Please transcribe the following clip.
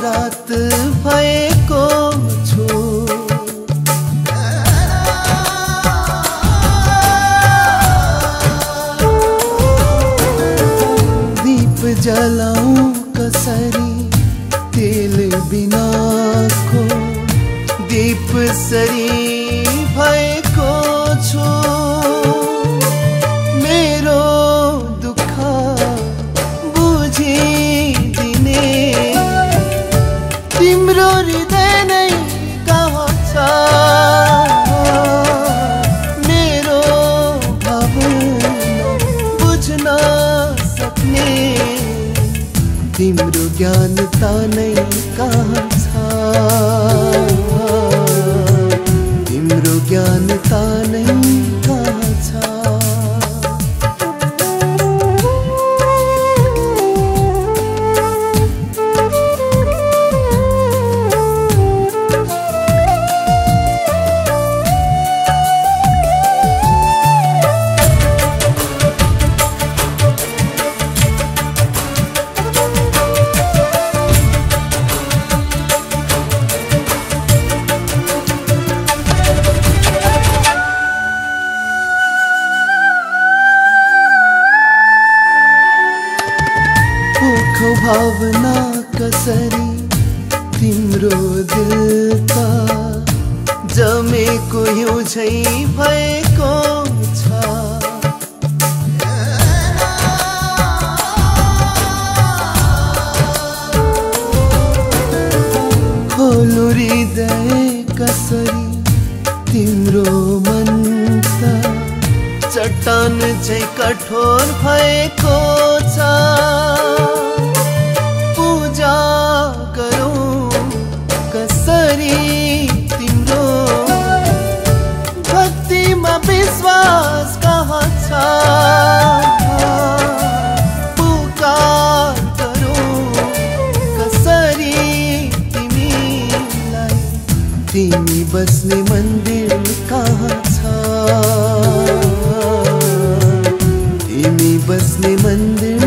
रात भएको छु। दीप जलाऊं कसरी तेल बिनाको दीप सरी भएको छु। मेरो दुःख बुझिदिने तिम्रो हृदय नै कहाँ छ। मेरो भावना बुझ्न सक्ने तिम्रो ज्ञानता नै कहाँ छ। तिम्रो ज्ञानता नै कहाँ छ। भावना कसरी तिम्रो दिलका जमेको हिउँ झै भएको छ। खोलु हृदय कसरी तिम्रो मन त चट्टान झै कठोर भएको छ। पूजा गरौं कसरी तिम्रो भक्तिमा विश्वास कहाँ छ। पुकार गरौं कसरी तिमीलाई तिमी बस्ने मन्दिर कहाँ छ। तिमी बस्ने मन्दिर